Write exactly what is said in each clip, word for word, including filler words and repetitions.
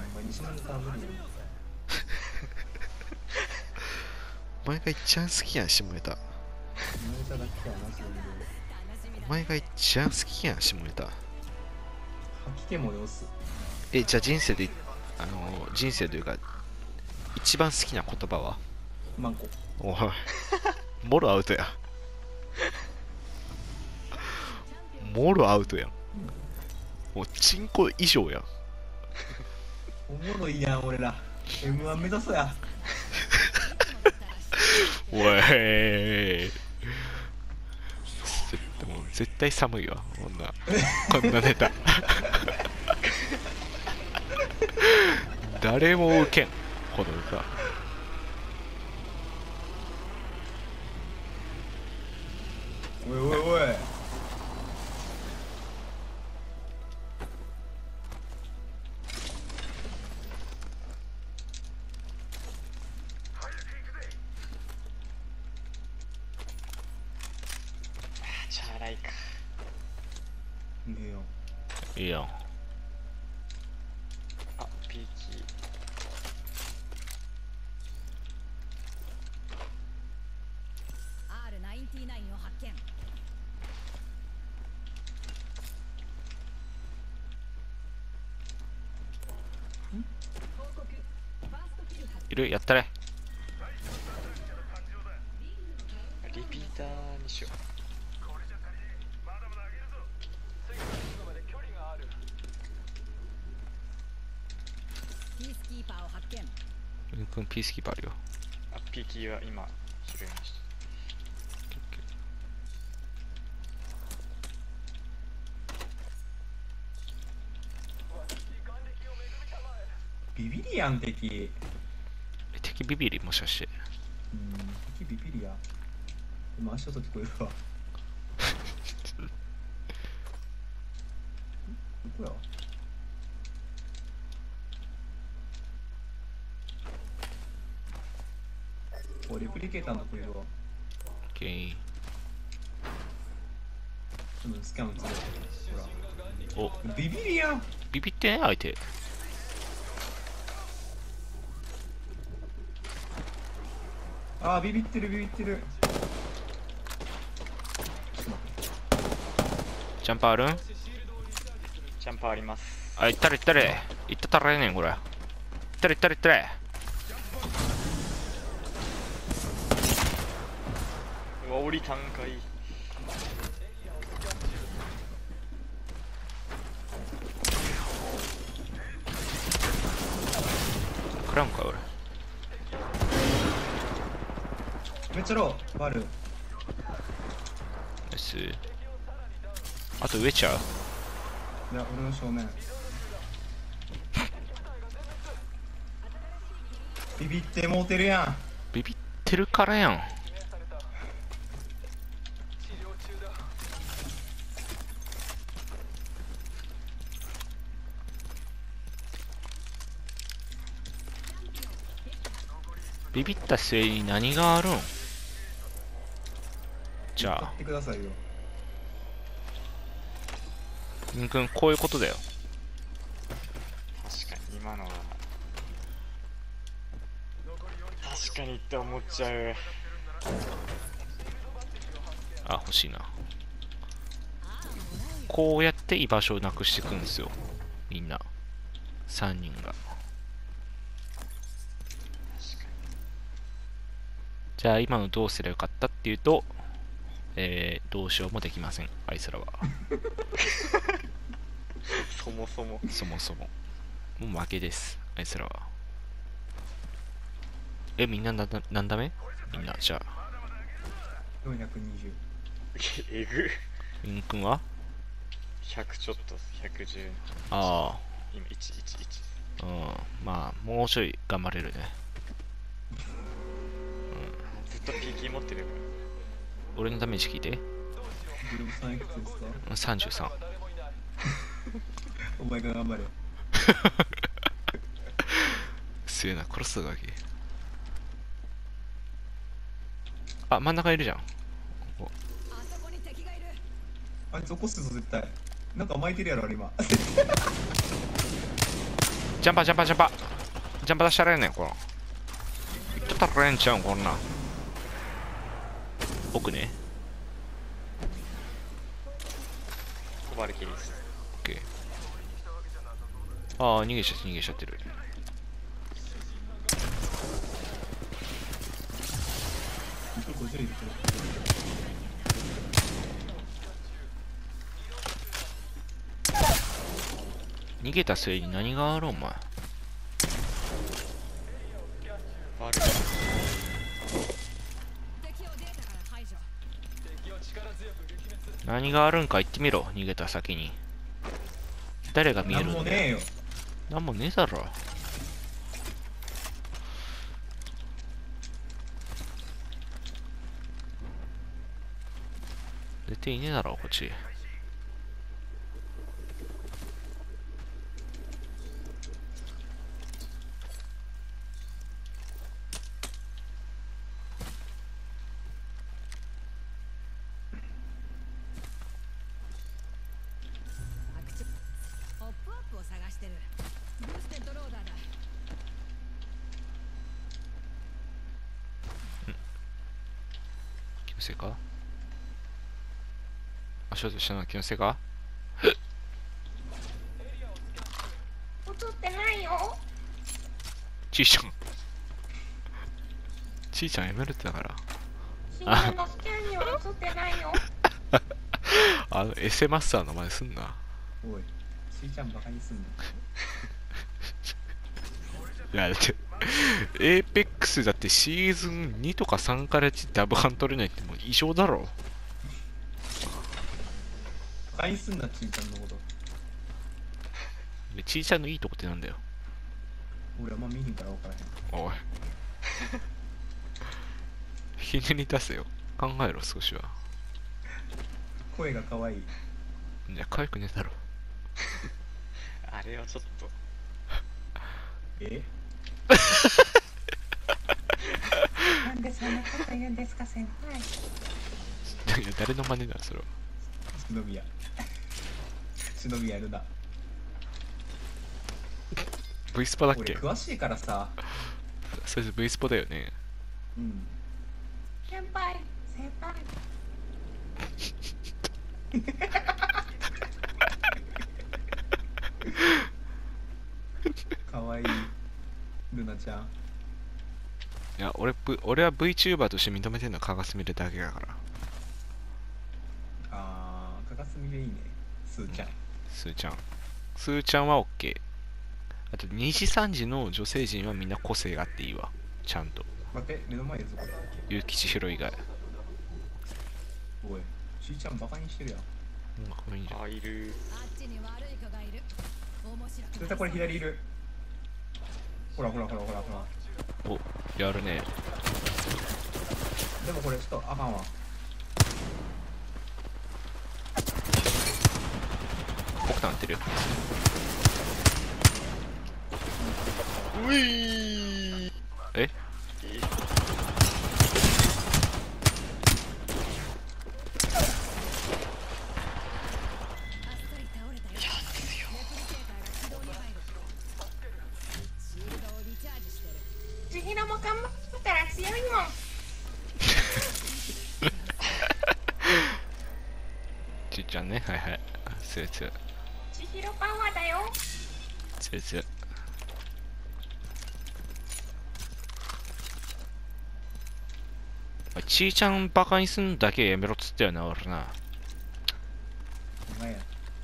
まあ、西村さんは無理よ。 お前が一番好きやん、下ネタ。 西村さんだけはマジで無理よ。 お前が一番好きやん、下ネタ。 吐き気もよす。 え、じゃあ人生で、あのー、人生というか、一番好きな言葉は？ マンコ。 おい、もろアウトや。もろアウトやん。もう、チンコ以上やん。 おもろいやん、俺ら。エムワン 目指そうや。 おい、絶もう絶対寒いわ、こんな、こんなネタ。誰も受けん、この歌。 おいおいおい。 チャラいか。 いいよ。 いいよ。 あ、ピーキー。 アールナインティナイン を発見。 いる、やったれ。 リピーターにしよう。 ピースキーパーを発見。 うんくん、ピースキーパーあるよ。 あ、ピーキーは今拾いました。 ビビリやん、敵。 え、敵ビビリもしかして。 うん、敵ビビリや。今足音聞こえるわ。どこや。おい、レプリケーターのとこいるわ。 オッケー。 ちょっとスキャン映る。ほお、 ら。ビビリやん。 ビビってね、相手。 あー、ビビってるビビってる。 ジャンパーあるん？ ジャンパーあります。 あ、いったれいったれ。いったたらえねん、これ。いったれいったれいったれ。 うわ、降りたんかい。 クラムか、俺。 めっちゃロー。バル。 ナイス。あと上ちゃう？ いや、俺の正面。ビビってもうてるやん。 ビビってるからやん。ビビった末に何があるん？じゃあやってくださいよ。 みんくん、こういうことだよ。 確かに今のは確かにって思っちゃう。 あ、欲しいな。こうやって居場所をなくしていくんですよ、みんなさんにんが。じゃあ今のどうすればよかったっていうと、えー、どうしようもできません、あいつらは。 そもそもそもそももう負けです、あいつらは。え、みんなな何ダメ？みんな、じゃあよんひゃくにじゅう。 えぐ。 みんくんはひゃくちょっと、ひゃくじゅう。 あ今いちいちいち。 あ、うん、まあもうちょい頑張れるね。 ずっと ピーキー 持ってる。 俺のダメージ聞いて。 グループさんいくつですか？ さんじゅうさん。 お前が頑張れ。 すげえな、殺すだけ。あ、真ん中いるじゃん。ここあいつ起こすぞ絶対。なんか巻いてるやろあれ今。 ジャンパージャンパージャンパージャンパー出したらええねんこの言っとったらええんちゃうんこんなん奥ねコバルキリス。 オッケーああ逃げちゃって逃げちゃってるごじゅういるけど逃げた末に何があるお前バル敵をデータから排除。 何があるんか言ってみろ逃げた先に誰が見えなんるんだよもねえよ。 なんもねえだろ絶対いねえだろこっちアクチポップアップを探してる。ブーステッドローダーだ。 気のせいか足音したのは気のせいか映ってないよ。 ちいちゃんちいちゃんやめるってだからシングのスキャンには映ってないよ。 あのエセマスターの真似すんなおい、しーちゃんバカにすんの。 いやだってエーペックスだってシーズンにとかさんからダブハン取れないってもう異常だろバカにすんな、ちーちゃんのこと。 でちいちゃんのいいとこってなんだよ俺あんま見ひんから分からへん。 おいひねり出せよ考えろ少しは声が可愛い。 いや可愛くねえだろあれはちょっと。 えなんでそんなこと言うんですか、先輩。 いや誰の真似だそれは忍びや。忍びやるな。 V スポだっ俺け詳しいからさ。 それで V スポだよねうん。 先輩、先輩。 可愛いルナちゃん。 いや俺、v、俺は VTuber として認めてるのはカガスミレだけだからあー、カガスミでいいね。スーちゃん。 スーちゃんスーちゃんは OK あとにじさんじの女性陣はみんな個性があっていいわちゃんと待って、目の前でずこれ。 結城千尋以外おい、しーちゃんバカにしてるやん。 うんこれいいんじゃんあ、いる。 あっちに悪い子がいる。面白く絶対これ左いる。ほらほらほらほらほら。 おやるねでもこれちょっとあかんわ。 僕となってるういえあっさり倒れたよ。レプリケーターが起動に入る。シールドをリチャージしてる。 千尋も頑張ったら強いもん。 ちいちゃんねはいはい強い強い千尋パワーだよ。 強い強いちいちゃんバカにすんだけやめろっつったよな俺なお前や。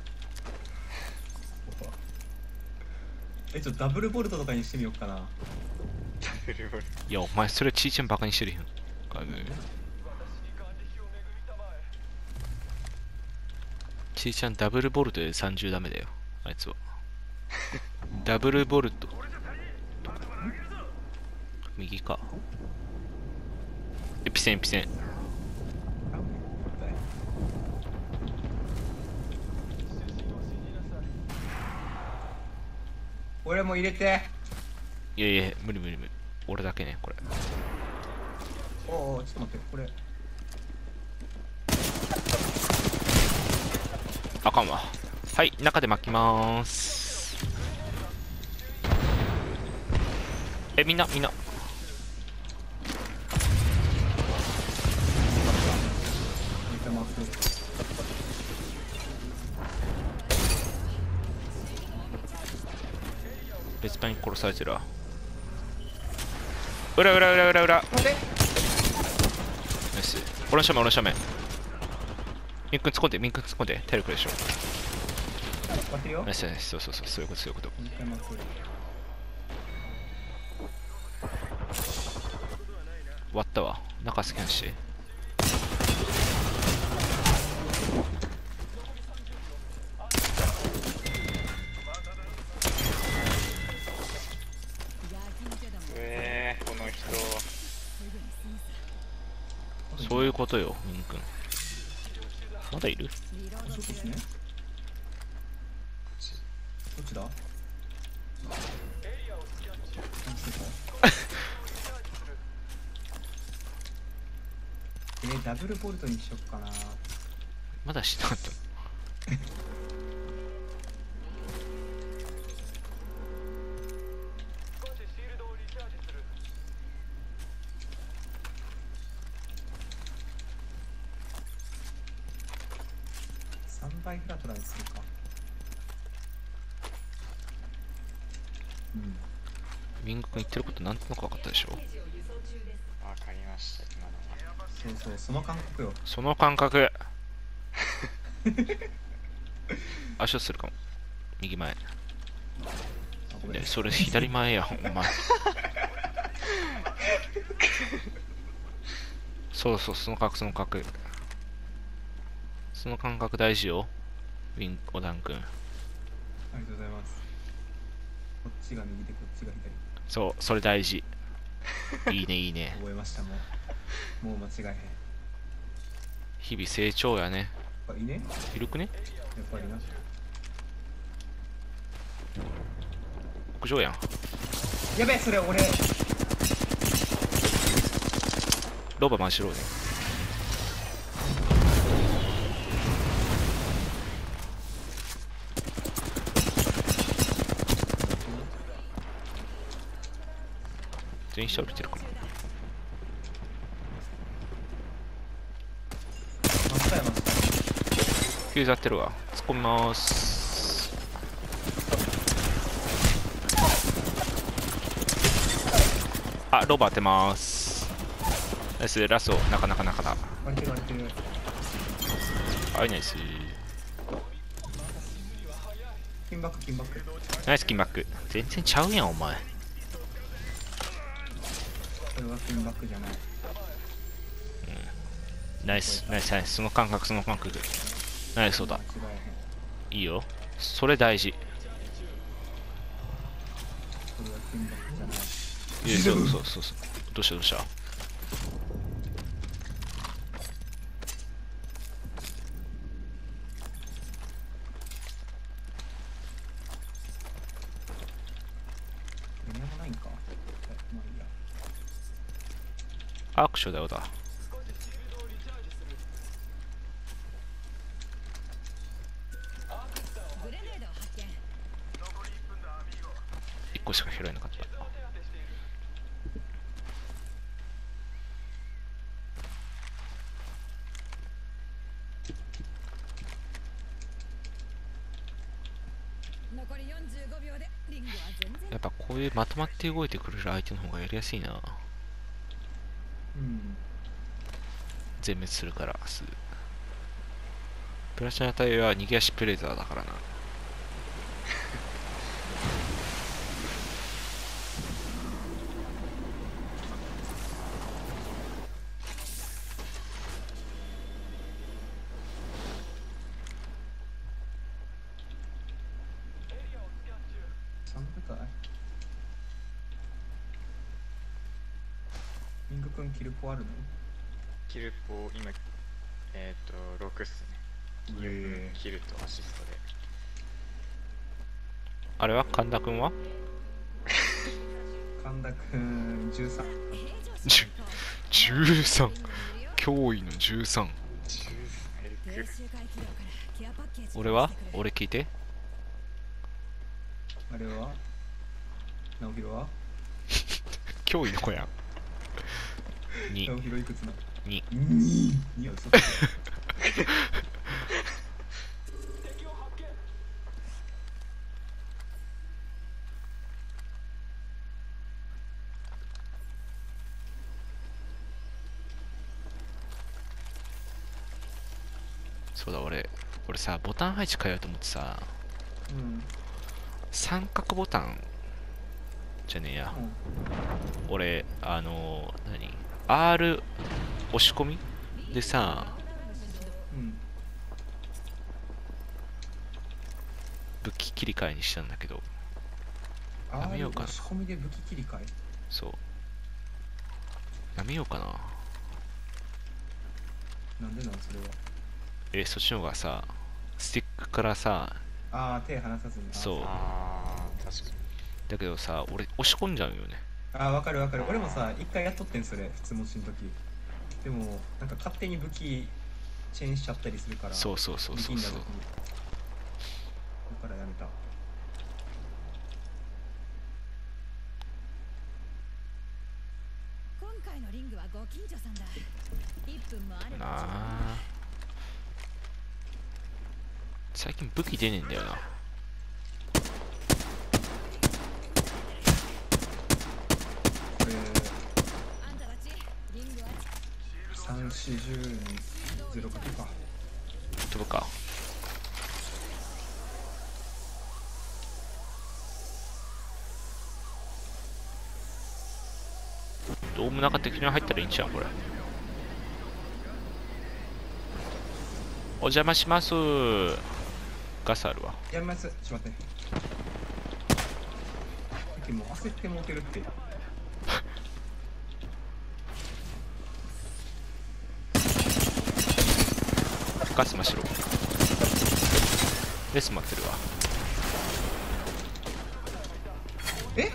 え、ちょっとダブルボルトとかにしてみようかな。 ダブルボル。 いやお前それちいちゃんバカにしてるやんあのちいちゃんダブルボルトでさんじゅうダメだよあいつはダブルボルト右かエピセンエピセン俺も入れて。 いやいや無理無理無理俺だけねこれおお、ちょっと待って、これ。 あかんわはい中で巻きまーすえ、みんなみんなめっちゃ回す。 別班に殺されてるわ。裏裏裏裏裏。 待て。 ナイス。俺の正面俺の正面。ミンクン突っ込んでミンクン突っ込んで体力でしょ。 待ってるよ。 ナイスナイス。そうそうそうそういうことそういうこと。 一回回す。 終わったわ。中スキャンして。 えー、この人。 そういうことよ、ミン君。まだいる？ そうですね。どっちだ？えー、ダブルボルトにしよっかな。 まだしなかった。 さんばいフラトラにするか。うん。 ミン君言ってることなんとなく分かったでしょ。 わかりました、今のは。 そうそう、その感覚よ。 その感覚。足をするかも。右前。 あ、ごめん。 でそれ左前や、お前。そうそう、その感覚、その感覚。その感覚大事よ。ウィン、オダン君。 ありがとうございます。こっちが右でこっちが左。 そう、それ大事。いいね、いいね。 覚えました、もう。もう間違えへん。やっ日々成長やね。 ぱいいね。 緩くね。 やっぱりな。 屋上やん。 やべえ、それ俺。 ロバ回しろね。全員下降りてるかな。 真下や真下。 フューズ当てるわ。突っ込みまーす。あ、ロバ当てまーす。ナイス、ラスト、なかなかなかな。 割れてる割れてる。 はい、ナイス。 金バック金バック。 ナイス、キンバック。全然ちゃうやん、お前。 これは金バックじゃない。 ナイス、ナイス、ナイス。その感覚、その感覚。ナイス、そうだ。 間違えへん。 いいよ。それ大事。 これは金バックじゃない。 いや、そうそうそうそう。どうしたどうした。 何もないんか。えまあいいや。 アークションだよだ。 グレネードを発見。 いっこしか拾えなかった。 残りよんじゅうごびょうでリングは全然。 やっぱこういうまとまって動いてくれる相手の方がやりやすいな。 うん。 全滅するからすぐ。プラチナ隊は逃げ足プレーザーだからな。 さん部隊ミング君キルポあるの？ キルポ、今、えっ、ー、と、ろくっすね。 えキルとアシストで。 あれは神田君は神田君じゅうさん。 じゅじゅうさん。驚異のじゅうさん。 じゅうさんエルク。 俺は俺聞いて。 あれは直弘は脅威の子やん。に青広いくつな。 ににには嘘つけ。 そうだ、俺俺さボタン配置変えようと思ってさ、 うん三角ボタンじゃねえや、俺あのー、何 R 押し込みでさうん武器切り替えにしたんだけど、 うん。 やめようかなあー仕込みで武器切り替え。 そうやめようかな。 なんでなんそれは。 えそっちの方がさスティックからさ、 ああ手離さずに。 そうあー、確かに。 だけどさ俺押し込んじゃうよね。 ああわかるわかる。俺もさ一回やっとってんそれ普通持ちの時。でもなんか勝手に武器チェーンしちゃったりするから。 そうそうそうそうそう力んだ時にだからやめた。 今回のリングはご近所さんだ。いっぷんもあればなあ最近武器出ねえんだよな。 これあんたたちリングはさん、よん、じゅうにゼロかけか。 飛ぶか。ドーム中的に入ったらいいんちゃうこれ。お邪魔します。ガスあるわ。 やめます。ちょっと待って。でも焦ってもうてるって。 ガス真っ白。レス待ってるわ。 え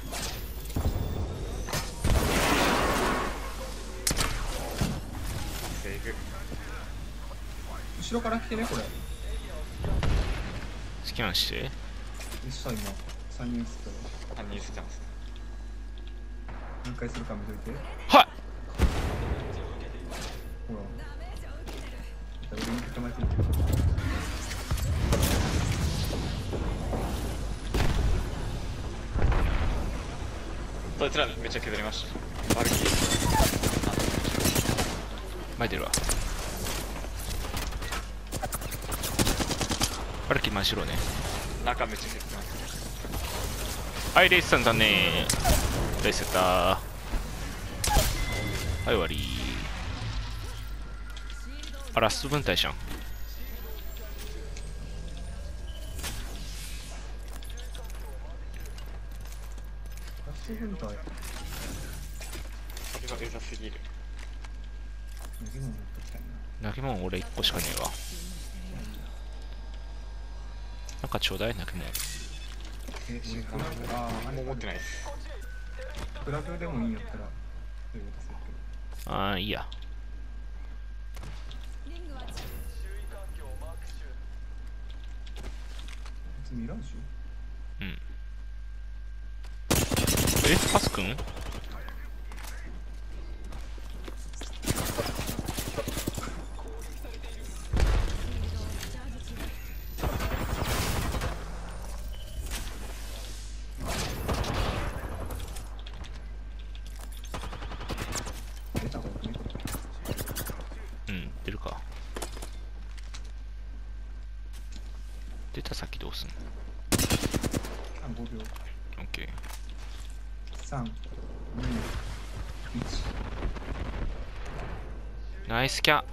セーフ。 後ろから来てねこれ。 スキャンして。 した今さんにんすったらあ、ニュースチャンス。 何回するか見といて。 はい。 ほら俺に固まってる。 そいつらめっちゃ削りました。バルキー。 前出るわ。バルキ真っ白ね。 中めっちゃ削ってます。 はい、レイスさんだね。レイスやったー。はい終わりー。あ、ラスト分隊じゃん。 ラスト分隊これがうざすぎる。 投げ物持ってきたいな。 投げ物俺いっこしかねえわ。なんかちょうだい投げ物。 え俺クラブあーあれもう持ってないです。 クラブでもいいんやったらそういうことするけど。 あーいいや。 リングはこいつミラージュ。 うんえパスくん。 出た方がいいこれ。 うん出るか。出た先どうすんの。 あごびょう。 オッケー。 さん、に、いち。 ナイスキャ。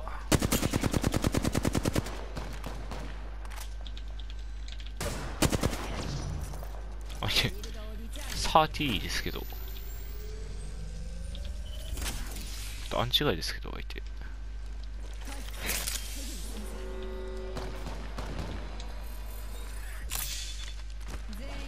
あいえサーティーですけどアンチガイですけどがいて。 全員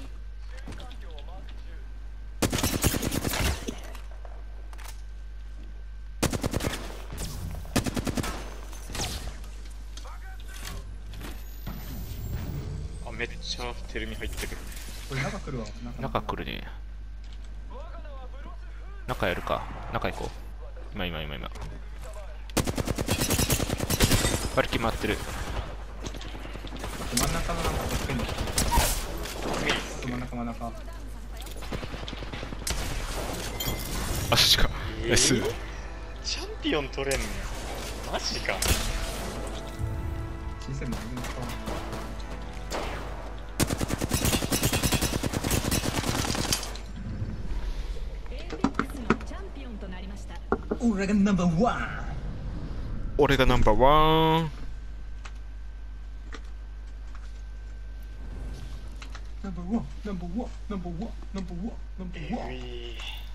あ、めっちゃテルミ入ってる。 これ中来るわ。 中来るね。 中やるか。中行こう。今今今今。バルキ回ってる。 真ん中のなんか助けんの。真ん中真ん中。 あ、そっちか。 えーナイス。 チャンピオン取れんのマジか。 小さいもんありますか。 エーペックスのチャンピオンとなりました。 俺がナンバーワン。 俺がナンバーワン。 ナンバーワン、ナンバーワン、ナンバーワン、ナンバーワン、ナンバーワン。 えー